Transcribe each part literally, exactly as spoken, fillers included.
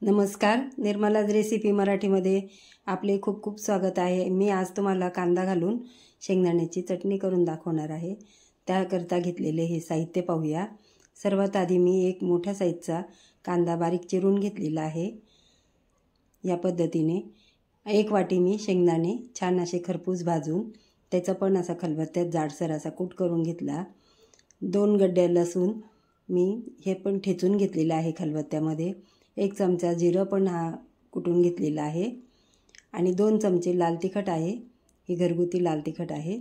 नमस्कार, निर्मलाज रेसिपी मराठीमध्ये आपले खूप खूप स्वागत आहे। मी आज तुम्हाला कांदा घालून शेंगदाण्याची चटणी करून दाखवणार आहे। त्याकरता घेतलेले हे साहित्य पाहूया। सर्वात आधी मी एक मोठ्या साईजचा कांदा बारीक चिरून घेतलेला आहे। या पद्धतीने एक वाटी मी शेंगदाणे छान असे खरपूस भाजून त्याचा पण असा खलबत्त्यात जाडसर असा कूट करून घेतला। दोन गड्डे लसूण मी हे पण ठेचून घेतलेले आहे खलबत्त्यामध्ये। एक चमचा जिरं पण हा कुटून घेतलेला आहे आणि दोन चमचे लाल तिखट आहे, ही घरगुती लाल तिखट आहे।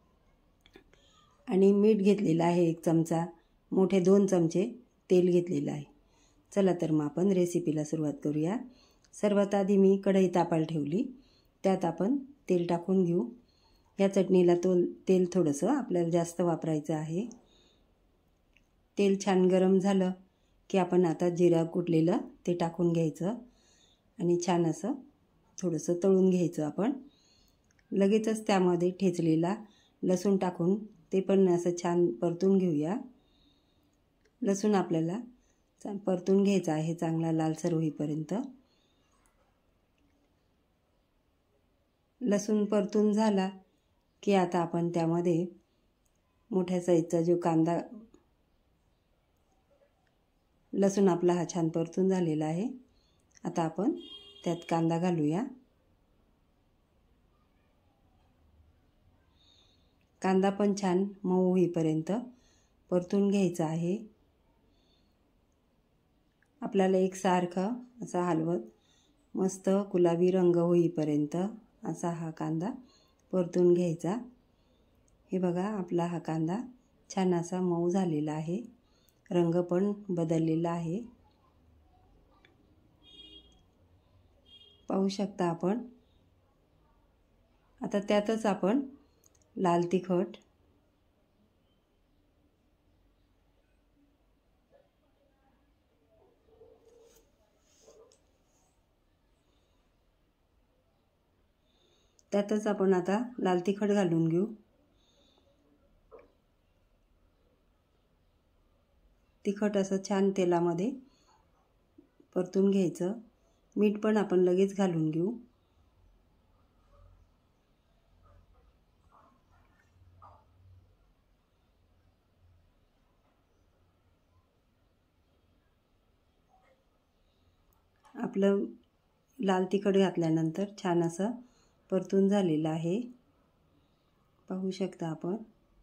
आणि मीठ घेतलेलं आहे एक चमचा, मोठे दोन चमचे तेल घेतलेलं आहे। चला तर मग आपण रेसिपीला सुरुवात करूया। सर्वात आधी मी कढई तापायला ठेवली, त्यात आपण तेल टाकून घेऊ। या चटणीला तो तेल थोडंसं आपल्याला जास्त वापरायचं आहे। तेल छान गरम झालं की आपण आता जिरा कुटलेलं ते टाकून घ्यायचं आणि छान असं थोडंसं तळून घ्यायचं। आपण लगेचच त्यामध्ये ठेचलेला लसूण टाकून ते पण असं छान परतून घेऊया। लसूण आपल्याला परतून घ्यायचा आहे चांगला लालसर होईपर्यंत। लसूण परतून झाला की आता आपण त्यामध्ये मोठ्या साईजचा जो कांदा, लसूण आपला हा छान परतून झालेला आहे। आता आपण त्यात कांदा घालूया। कांदा पण छान मऊ होईपर्यंत परतून घ्यायचा आहे। आपल्याला एक सारखं असा हलवत मस्त गुलाबी रंग होईपर्यंत असा हा कांदा परतून घ्यायचा। हे बघा, आपला हा कांदा छान असा मऊ झालेला आहे, रंग पण बदललेला आहे, पाहू शकता आपण। आता त्यातच आपण लाल तिखट, त्यातच आपण आता लाल तिखट घालून घेऊ। तिखट असं छान तेलामध्ये परतून घ्यायचं। मीठ पण आपण लगेच घालून घेऊ। आपलं लाल तिखट घातल्यानंतर छान असं परतून झालेलं आहे, पाहू शकता आपण।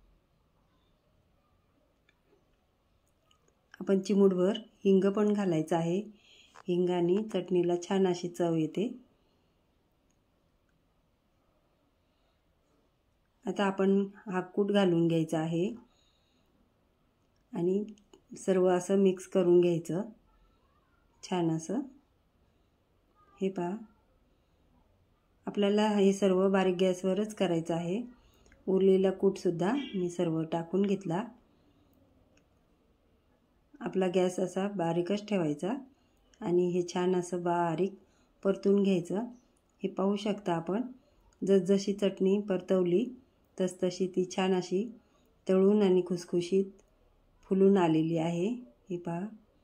आपण चिमूटभर हिंग पण घालायचं आहे। हिंगाने चटणीला छान अशी चव येते। आता आपण हा कूट घालून घ्यायचा आहे आणि सर्व असं मिक्स करून घ्यायचं छान असं। हे पहा, आपल्याला हे सर्व बारीक गॅसवरच करायचं आहे। उरलेला कूटसुद्धा मी सर्व टाकून घेतला। आपला गॅस असा बारीकच ठेवायचा आणि हे छान असं बारीक परतून घ्यायचं। हे पाहू शकता आपण, जसजशी चटणी परतवली तसतशी ती छान अशी तळून आणि खुसखुशीत फुलून आलेली आहे। हे पहा,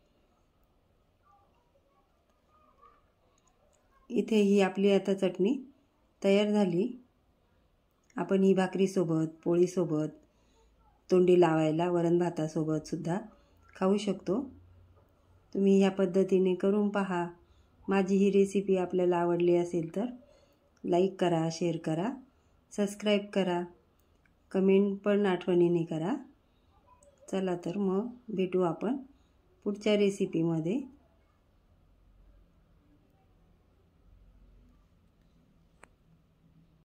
इथे ही आपली आता चटणी तयार झाली। आपण ही भाकरीसोबत, पोळीसोबत, तोंडी लावायला वरण भातासोबत सुद्धा खाऊ शकतो। तुम्ही ह्या पद्धतीने करून पहा। माझी ही रेसिपी आपल्याला आवडली असेल तर लाईक करा, शेअर करा, सबस्क्राईब करा, कमेंट पण आठवणीने करा। चला तर मग भेटू आपण पुढच्या रेसिपीमध्ये।